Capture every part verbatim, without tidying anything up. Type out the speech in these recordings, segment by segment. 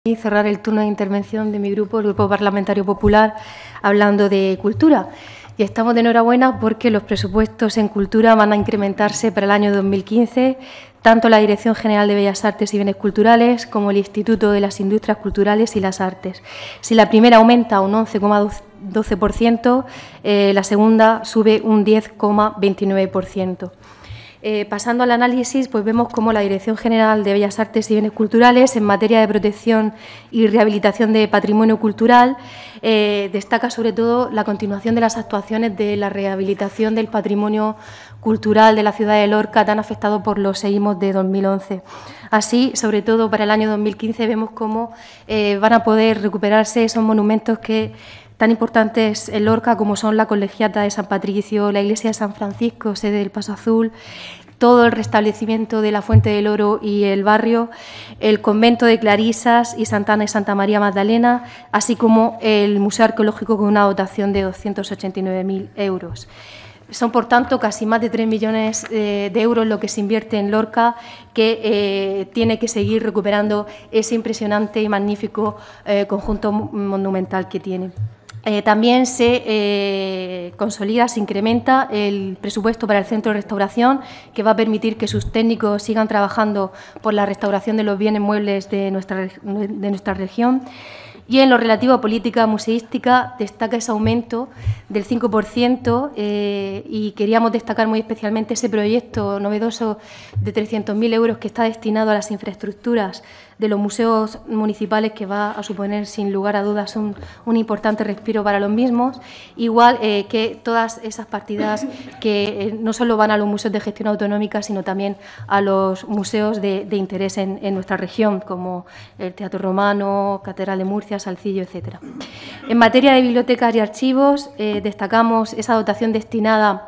Y cerrar el turno de intervención de mi grupo, el Grupo Parlamentario Popular, hablando de cultura. Y estamos de enhorabuena porque los presupuestos en cultura van a incrementarse para el año dos mil quince, tanto la Dirección General de Bellas Artes y Bienes Culturales como el Instituto de las Industrias Culturales y las Artes. Si la primera aumenta un once coma doce por ciento, eh, la segunda sube un diez coma veintinueve por ciento. Eh, pasando al análisis, pues vemos cómo la Dirección General de Bellas Artes y Bienes Culturales, en materia de protección y rehabilitación de patrimonio cultural, eh, destaca sobre todo la continuación de las actuaciones de la rehabilitación del patrimonio cultural de la ciudad de Lorca, tan afectado por los seísmos de dos mil once. Así, sobre todo para el año dos mil quince, vemos cómo eh, van a poder recuperarse esos monumentos que tan importantes en Lorca como son la Colegiata de San Patricio, la Iglesia de San Francisco, sede del Paso Azul, todo el restablecimiento de la Fuente del Oro y el barrio, el Convento de Clarisas y Santa Ana y Santa María Magdalena, así como el Museo Arqueológico con una dotación de doscientos ochenta y nueve mil euros. Son, por tanto, casi más de tres millones eh, de euros lo que se invierte en Lorca, que eh, tiene que seguir recuperando ese impresionante y magnífico eh, conjunto monumental que tiene. Eh, también se eh, consolida, se incrementa el presupuesto para el Centro de Restauración, que va a permitir que sus técnicos sigan trabajando por la restauración de los bienes muebles de nuestra, de nuestra región. Y en lo relativo a política museística, destaca ese aumento del cinco por ciento eh, y queríamos destacar muy especialmente ese proyecto novedoso de trescientos mil euros que está destinado a las infraestructuras de los museos municipales, que va a suponer, sin lugar a dudas, un, un importante respiro para los mismos, igual eh, que todas esas partidas que eh, no solo van a los museos de gestión autonómica, sino también a los museos de, de interés en, en nuestra región, como el Teatro Romano, Catedral de Murcia, Salcillo, etcétera. En materia de bibliotecas y archivos, eh, destacamos esa dotación destinada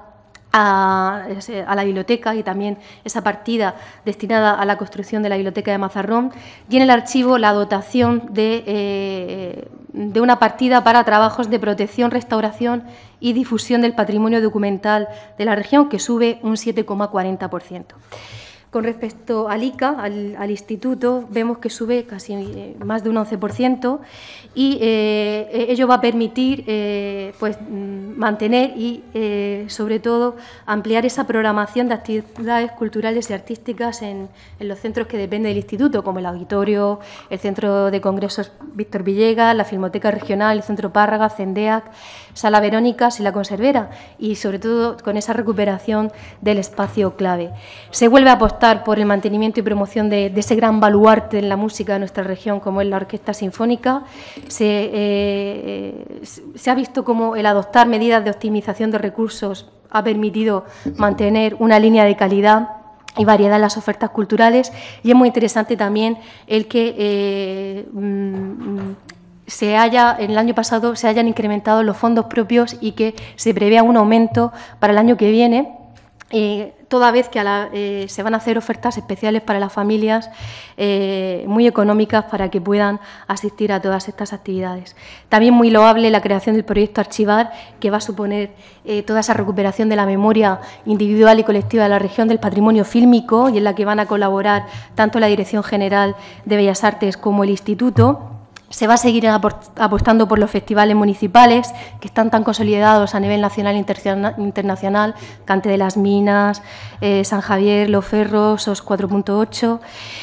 A, a la biblioteca y también esa partida destinada a la construcción de la biblioteca de Mazarrón, y en el archivo la dotación de, eh, de una partida para trabajos de protección, restauración y difusión del patrimonio documental de la región, que sube un siete coma cuarenta por ciento. Con respecto al I C A, al, al instituto, vemos que sube casi eh, más de un once por ciento y eh, ello va a permitir eh, pues, mantener y, eh, sobre todo, ampliar esa programación de actividades culturales y artísticas en, en los centros que dependen del instituto, como el Auditorio, el Centro de Congresos Víctor Villegas, la Filmoteca Regional, el Centro Párraga, Cendeac, Sala Verónicas y la Conservera, y, sobre todo, con esa recuperación del espacio clave. Se vuelve a apostar por el mantenimiento y promoción de, de ese gran baluarte en la música de nuestra región, como es la Orquesta Sinfónica. Se, eh, se ha visto como el adoptar medidas de optimización de recursos ha permitido mantener una línea de calidad y variedad en las ofertas culturales, y es muy interesante también el que eh, mm, se haya, en el año pasado se hayan incrementado los fondos propios y que se prevea un aumento para el año que viene, Eh, toda vez que a la, eh, se van a hacer ofertas especiales para las familias eh, muy económicas para que puedan asistir a todas estas actividades. También muy loable la creación del proyecto Archivar, que va a suponer eh, toda esa recuperación de la memoria individual y colectiva de la región del patrimonio fílmico, y en la que van a colaborar tanto la Dirección General de Bellas Artes como el Instituto. Se va a seguir apostando por los festivales municipales, que están tan consolidados a nivel nacional e internacional, Cante de las Minas, eh, San Javier, Los Ferros, S O S cuatro punto ocho.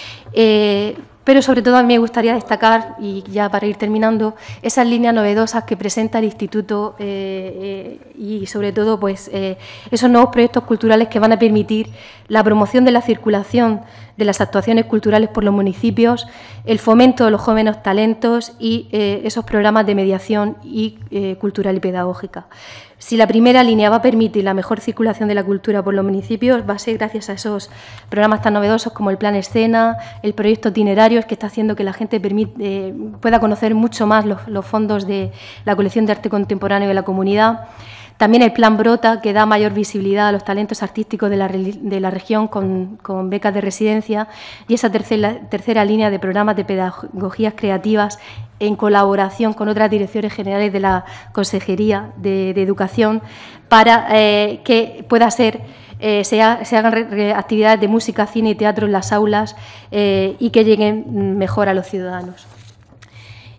Eh, pero, sobre todo, a mí me gustaría destacar, y ya para ir terminando, esas líneas novedosas que presenta el Instituto eh, eh, y, sobre todo, pues, eh, esos nuevos proyectos culturales que van a permitir la promoción de la circulación de las actuaciones culturales por los municipios, el fomento de los jóvenes talentos y eh, esos programas de mediación y, eh, cultural y pedagógica. Si la primera línea va a permitir la mejor circulación de la cultura por los municipios, va a ser gracias a esos programas tan novedosos como el Plan Escena, el proyecto Itinerarios, que está haciendo que la gente permite, eh, pueda conocer mucho más los, los fondos de la colección de arte contemporáneo de la comunidad. También el Plan Brota, que da mayor visibilidad a los talentos artísticos de la, de la región con, con becas de residencia, y esa tercera, tercera línea de programas de pedagogías creativas en colaboración con otras direcciones generales de la Consejería de, de Educación, para eh, que pueda ser eh, se, ha, se hagan re, re, actividades de música, cine y teatro en las aulas eh, y que lleguen mejor a los ciudadanos.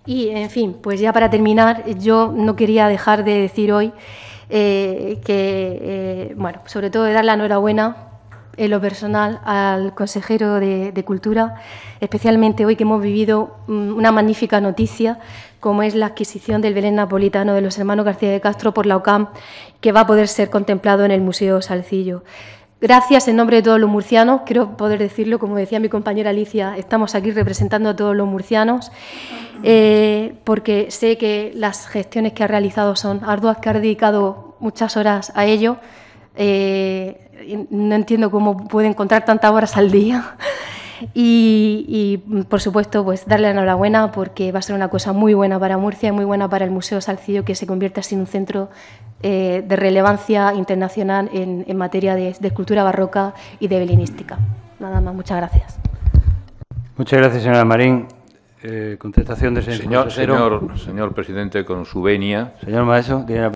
Y, en fin, pues ya para terminar, yo no quería dejar de decir hoy eh, que, eh, bueno, sobre todo de dar la enhorabuena en lo personal al consejero de, de Cultura, especialmente hoy que hemos vivido una magnífica noticia, como es la adquisición del Belén napolitano de los hermanos García de Castro por la O C A M, que va a poder ser contemplado en el Museo Salcillo. Gracias en nombre de todos los murcianos, quiero poder decirlo, como decía mi compañera Alicia, estamos aquí representando a todos los murcianos, eh, porque sé que las gestiones que ha realizado son arduas, que ha dedicado muchas horas a ello. Eh, no entiendo cómo puede encontrar tantas horas al día. Y, y, por supuesto, pues darle la enhorabuena porque va a ser una cosa muy buena para Murcia y muy buena para el Museo Salcillo, que se convierta así en un centro eh, de relevancia internacional en, en materia de, de escultura barroca y de belenística. Nada más, muchas gracias. Muchas gracias, señora Marín. Eh, contestación del señor Señor, señor, señor presidente, con su venia. Señor Maeso, tiene la